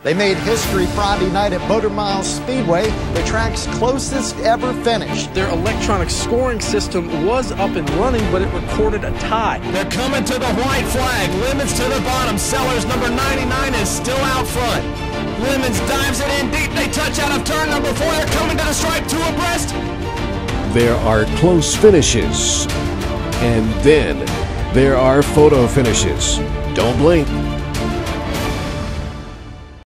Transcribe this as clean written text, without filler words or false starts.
They made history Friday night at Mile Speedway, the track's closest ever finish. Their electronic scoring system was up and running, but it recorded a tie. They're coming to the white flag. Lemons to the bottom. Sellers number 99 is still out front. Lemons dives it in deep. They touch out of turn number 4. They're coming to the stripe, 2 abreast. There are close finishes, and then there are photo finishes. Don't blink.